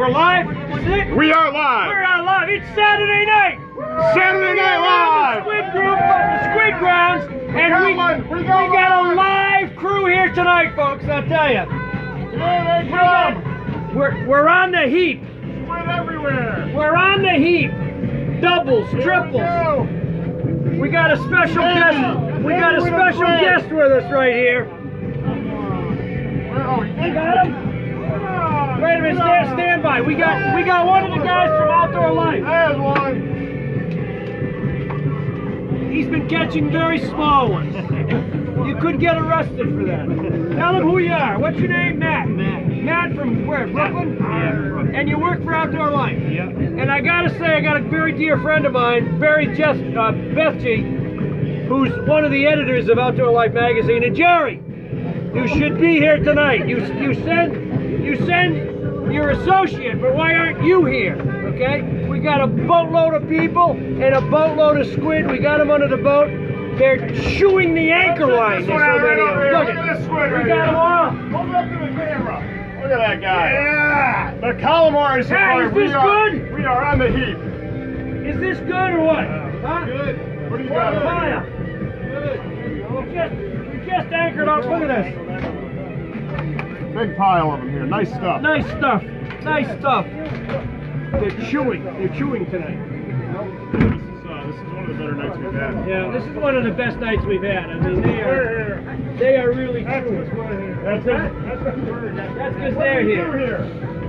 We're live? Is it? We are live. We're on live. It's Saturday night. Saturday Night Live. The Squid Group, the Squid Grounds, and we got a live crew here tonight, folks. I'll tell you. Here they come. We're on the heap. Squid everywhere. We're on the heap. Doubles, triples. We got a special guest. We got a special guest with us right here. You got him? Wait a minute, stand by. We got one of the guys from Outdoor Life. There's one. He's been catching very small ones. You could get arrested for that. Tell him who you are. What's your name? Matt. Matt from where? Brooklyn? Yeah. And you work for Outdoor Life. Yeah. And I gotta say, I got a very dear friend of mine, Beth G, who's one of the editors of Outdoor Life magazine. And Jerry, you should be here tonight. You send your associate, but why aren't you here? Okay? We got a boatload of people and a boatload of squid. We got them under the boat. They're chewing the anchor line. There's so many of them. Look at this squid. We got them all. Hold it up to the camera. Look at that guy. Yeah. The Calamari safari. Is this good? We are on the heap. Is this good or what? Huh? Good. What do you got? We just anchored up. Look at this. Big pile of them here. Nice stuff. Nice stuff. Nice stuff. They're chewing. They're chewing tonight. This is one of the better nights we've had. Yeah, this is one of the best nights we've had. I mean, they are really chewing. That's because they're here.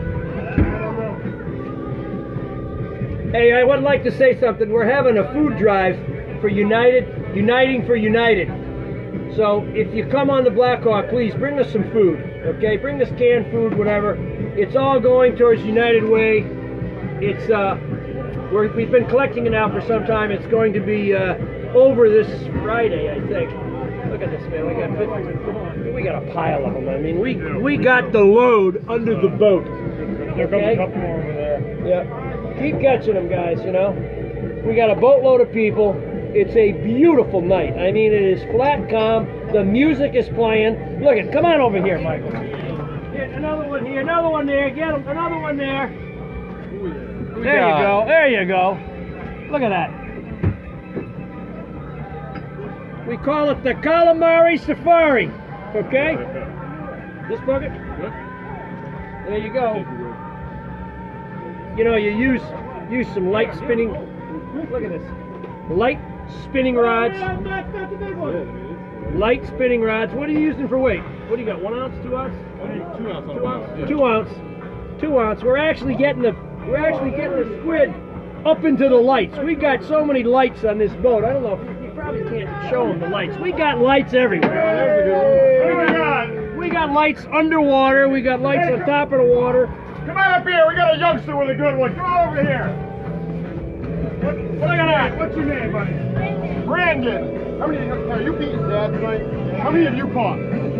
Hey, I would like to say something. We're having a food drive for Uniting for United. So if you come on the Black Hawk, please bring us some food, okay? Bring us canned food, whatever. It's all going towards United Way. It's we've been collecting it now for some time. It's going to be over this Friday, I think. Look at this, man. We got a pile of them. I mean, we got the load under the boat. There comes a couple more over there. Yeah. Keep catching them, guys. You know, we got a boatload of people. It's a beautiful night. I mean, it is flat and calm. The music is playing. Look at, come on over here, Michael. Get another one here, another one there. Get him, another one there. There you go. There you go. Look at that. We call it the Calamari Safari. Okay. This bucket. There you go. You know, you use some light spinning. Look at this. Light spinning rods. Light spinning rods. What are you using for weight? What do you got? 1 ounce, 2 ounce? 2 ounce. 2 ounce. 2 ounce. 2 ounce. We're actually getting the squid up into the lights. We got so many lights on this boat. I don't know. You probably can't show them the lights. We got lights everywhere. We got lights underwater. We got lights on top of the water. Come on up here. We got a youngster with a good one. Come on over here. Look at that. What's your name, buddy? Brandon. How many are you beating Dad tonight? How many have you caught?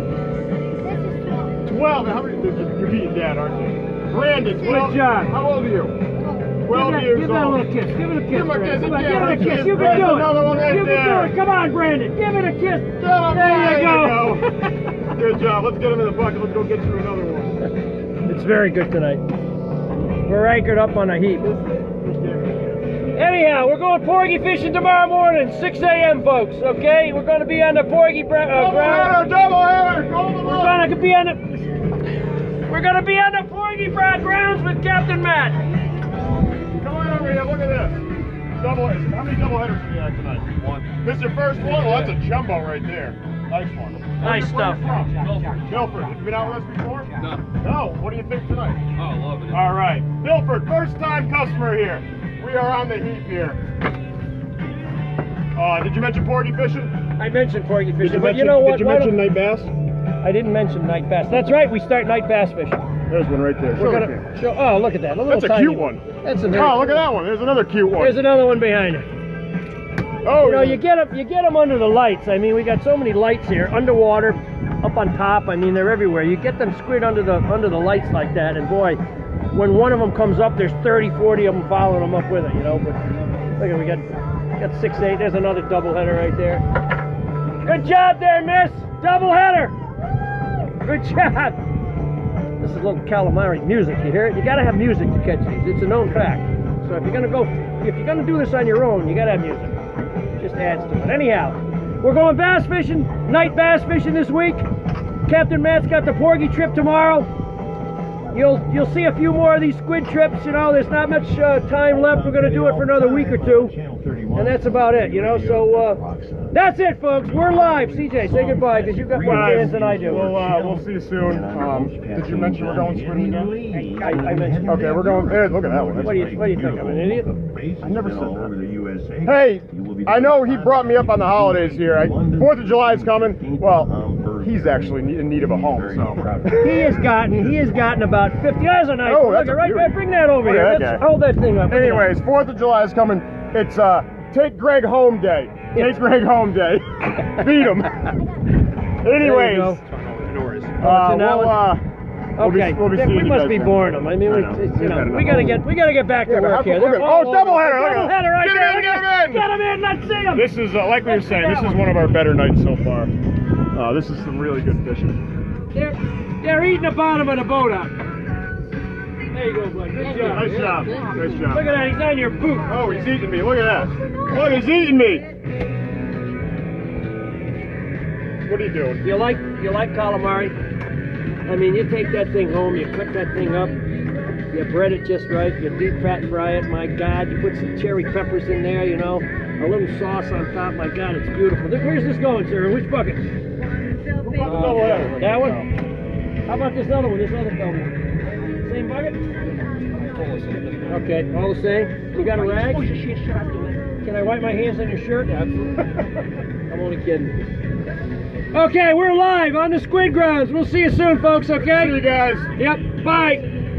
12. How many? You're beating Dad, aren't you? Brandon. Good job. How old are you? 12 years old. Give that a little kiss. Give it a kiss. Give him a kiss. Give it a kiss. You can do it. Another one right you there. can do it. Come on, Brandon. Give it a kiss. There you go. Good job. Let's get him in the bucket. Let's go get you another one. It's very good tonight. We're anchored up on a heap. Anyhow, we're going porgy fishing tomorrow morning, 6 a.m. folks, okay? We're going to be on the porgy ground. Double header. We're going to be on the porgy grounds with Captain Matt. Come on over here, look at this. How many double headers do you have tonight? One. This is your first one? Well, that's a jumbo right there. Nice one. Nice stuff. Milford. Have you been out with us before? No. No. What do you think tonight? Oh, loving it. All right. Milford, first time customer here. We are on the heap here. Did you mention porgy fishing? I mentioned porgy fishing, but you know what? Did you mention night bass? I didn't mention night bass. That's right, we start night bass fishing. There's one right there. We're gonna show, oh, look at that. That's a cute one. That's a oh, look at that one. There's another cute one. There's another one behind it. Oh, you know, you get them under the lights. I mean, we got so many lights here, underwater, up on top. I mean, they're everywhere. You get them squid under the lights like that, and boy, when one of them comes up, there's 30, 40 of them following them up with it. You know, but look at we got 6, 8. There's another double header right there. Good job there, miss. Double header. Good job. This is a little calamari music. You hear it? You got to have music to catch these. It's a known fact. So if you're gonna do this on your own, you got to have music. Just adds to it. Anyhow, we're going bass fishing, night bass fishing this week. Captain Matt's got the Porgy trip tomorrow. You'll see a few more of these squid trips. You know, there's not much time left. We're going to do it for another week or two, and that's about it. You know, so that's it, folks. We're live. CJ, say goodbye because you've got more fans than I do. We'll see you soon. Did you mention we're going swimming again? I mentioned. Okay, we're going. Hey, look at that one. What do you think? I'm an idiot? I never said that. Hey, I know he brought me up on the holidays here. 4th of July is coming. Well, he's actually in need of a home. So he has gotten about 50. That's a nice one. Look, right, bring that over here. Let's hold that thing up. Anyways, 4th of July is coming. It's Take Greg Home Day. Take Greg Home Day. Feed him. Anyways, we must be boring them. I mean, we gotta get back to work here. Doubleheader! Right there! Get him in! Get him in! Let's see him! This is like we were saying. This is one of our better nights so far. This is some really good fishing. They're eating the bottom of the boat up. There you go, bud. Good job. Nice job. Nice job. Look at that. He's on your boot. Oh, he's eating me. Look at that. Look, he's eating me. What are you doing? You like calamari? I mean, you take that thing home, you cut that thing up, you bread it just right, you deep fat fry it, my God, you put some cherry peppers in there, you know, a little sauce on top, my God, it's beautiful. Where's this going, sir? Which bucket? That one? How about this other one, this other one? Same bucket? Okay, all the same. You got a rag? Can I wipe my hands on your shirt? I'm only kidding. Okay, we're live on the Squid Grounds. We'll see you soon, folks, okay? See you guys. Yep, bye.